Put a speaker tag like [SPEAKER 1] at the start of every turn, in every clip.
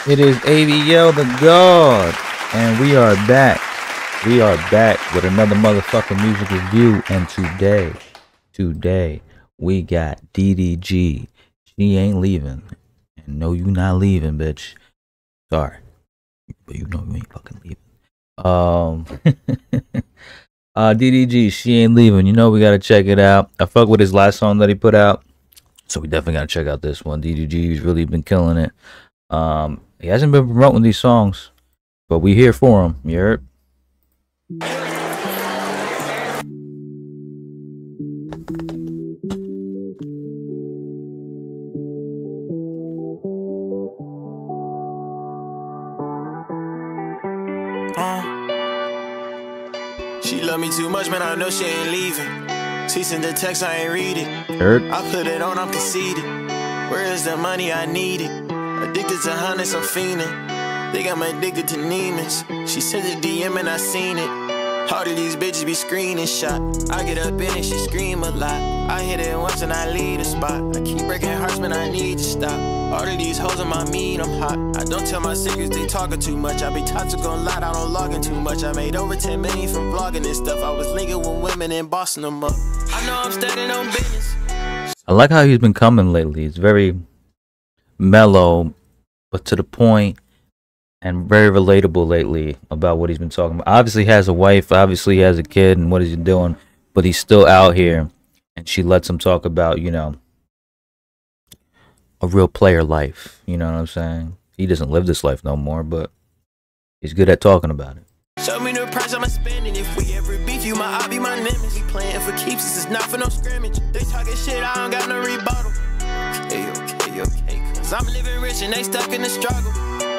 [SPEAKER 1] It is ABL the God, and we are back. We are back with another motherfucking music review, and today, we got DDG. She ain't leaving. And no, you not leaving, bitch. Sorry. But you know you ain't fucking leaving. DDG, she ain't leaving. You know we gotta check it out. I fuck with his last song that he put out, so we definitely gotta check out this one. DDG's really been killing it. He hasn't been promoting these songs, but we here for him. You heard?
[SPEAKER 2] She love me too much, man, I know she ain't leaving. She sent the text, I ain't read it.
[SPEAKER 1] Heard?
[SPEAKER 2] I put it on, I'm conceited. Where is the money, I need it. Addicted to hundreds, I'm fiending. Think I'm addicted to Neiman's. She sent the DM and I seen it. All of these bitches be screening shot. I get up in it, she scream a lot. I hit it once and I leave the spot. I keep breaking hearts, man, I need to stop. All of these hoes on my meat, I'm hot. I don't tell my secrets, they talking too much. I be toxic on lot, I don't log in too much. I made over 10 million from vlogging and stuff. I was linking with women and bossing them up. I know I'm standing on business.
[SPEAKER 1] I like how he's been coming lately. It's very mellow, but to the point, and very relatable lately about what he's been talking about. Obviously, he has a wife. Obviously, he has a kid, and what is he doing? But he's still out here, and she lets him talk about, you know, a real player life. You know what I'm saying? He doesn't live this life no more, but he's good at talking about it.
[SPEAKER 2] Show me the price I'ma spending. If we ever beef, you I be my nemesis. We playing for keeps, this is not for no scrimmage. They talking shit, I don't got no rebuttal. Okay. Cause I'm living rich and they stuck in the struggle.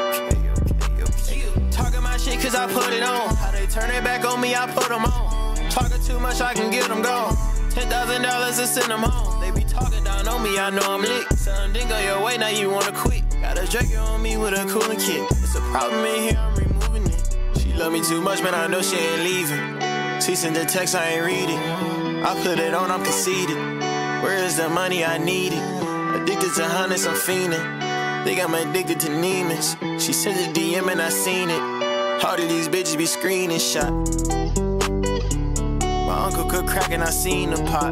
[SPEAKER 2] Talking my shit cause I put it on. How they turn it back on me, I put them on. Talking too much, I can get them gone. $10,000 to send them home. They be talking down on me, I know I'm lit. Something go your way, now you wanna quit. Got a Draco on me with a cooling kit. It's a problem in here, I'm removing it. She love me too much, man, I know she ain't leaving. She sent the text, I ain't read it. I put it on, I'm conceited. Where is the money, I need it. Addicted to hundreds, I'm fiending. Think I'm addicted to Neiman's. She sent a DM and I seen it. All of these bitches be screening shot. My uncle could crack and I seen the pot.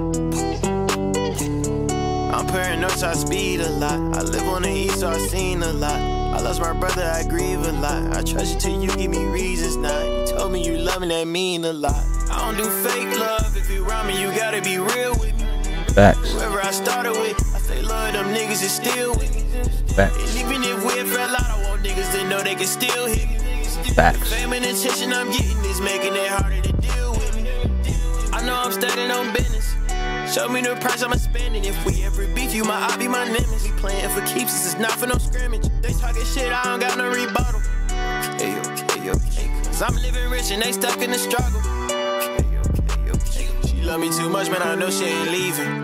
[SPEAKER 2] I'm paranoid, so I speed a lot. I live on the east, so I seen a lot. I lost my brother, I grieve a lot. I trust you till you give me reasons now. You told me you love me, that mean a lot. I don't do fake love. If you around me, you gotta be real with me.
[SPEAKER 1] Facts.
[SPEAKER 2] Whoever I started with, I say love them niggas is still with me.
[SPEAKER 1] Facts.
[SPEAKER 2] And even if we fell out, I want niggas to know they can still hit me.
[SPEAKER 1] Facts.
[SPEAKER 2] Fame and attention I'm getting is making it harder to deal with me. I know I'm standing on business. Show me the price I'ma spending. If we ever beef, you I be my nemesis. We playing for keeps, this is not for no scrimmage. They talking shit, I don't got no rebuttal. Okay. Cause I'm living rich and they stuck in the struggle. Okay. She love me too much, man, I know she ain't leaving.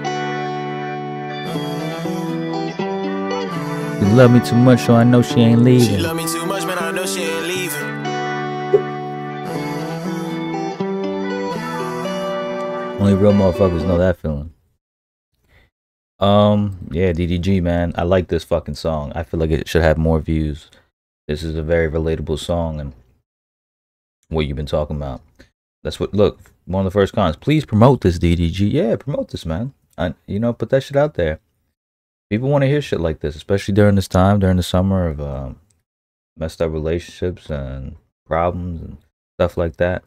[SPEAKER 1] You love me too much, so I know she ain't leaving.
[SPEAKER 2] She love me too much, man, I know she ain't leaving.
[SPEAKER 1] Only real motherfuckers know that feeling. Yeah, DDG, man. I like this fucking song. I feel like it should have more views. This is a very relatable song and what you've been talking about. That's what, look, one of the first comments. Please promote this, DDG. Yeah, promote this, man. You know, put that shit out there. People want to hear shit like this, especially during this time, during the summer of messed up relationships and problems and stuff like that.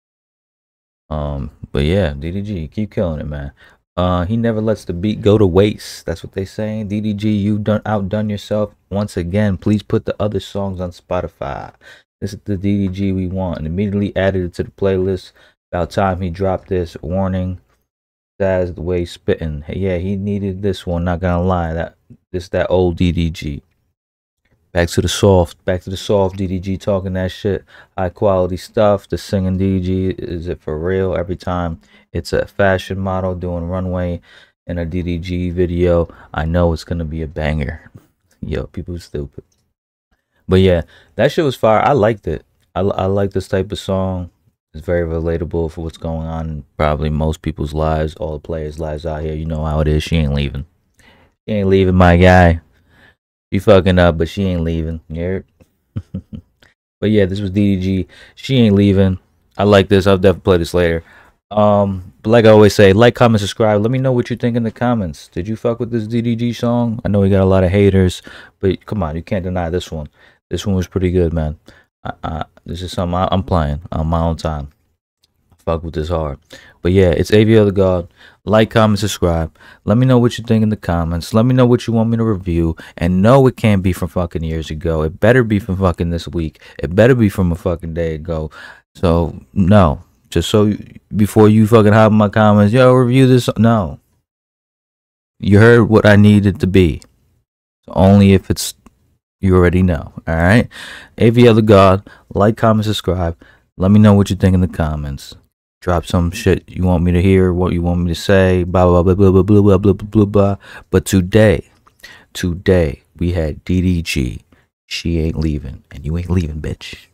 [SPEAKER 1] But yeah, DDG, keep killing it, man. He never lets the beat go to waste. That's what they saying. DDG, you outdone yourself once again. Please put the other songs on Spotify. This is the DDG we want. And immediately added it to the playlist. About time he dropped this. Warning. That's the way he's spitting. Yeah, he needed this one. Not gonna lie. That old DDG. Back to the soft DDG talking that shit. High quality stuff. The singing DDG, is it for real? Every time it's a fashion model doing runway in a DDG video, I know it's gonna be a banger. Yo, people are stupid. But yeah, that shit was fire. I liked it. I like this type of song. It's very relatable for what's going on in probably most people's lives, all the players' lives out here. You know how it is. She ain't leaving. She ain't leaving, my guy. She fucking up, but she ain't leaving. Yeah. But yeah, this was DDG. She ain't leaving. I like this. I'll definitely play this later. But like I always say, like, comment, subscribe. Let me know what you think in the comments. Did you fuck with this DDG song? I know we got a lot of haters, but come on, you can't deny this one. This one was pretty good, man. This is something I'm playing on my own time. Fuck with this hard. But yeah, it's AVL the God. Like, comment, subscribe. Let me know what you think in the comments. Let me know what you want me to review. And no, it can't be from fucking years ago. It better be from fucking this week. It better be from a fucking day ago. So, no. Just so before you fucking hop in my comments, yo, review this. No. You heard what I needed to be. So only if it's, you already know. Alright? AVL the God. Like, comment, subscribe. Let me know what you think in the comments. Drop some shit you want me to hear, what you want me to say, blah blah blah blah blah blah blah blah blah blah. But today we had DDG. She ain't leaving, and you ain't leaving, bitch.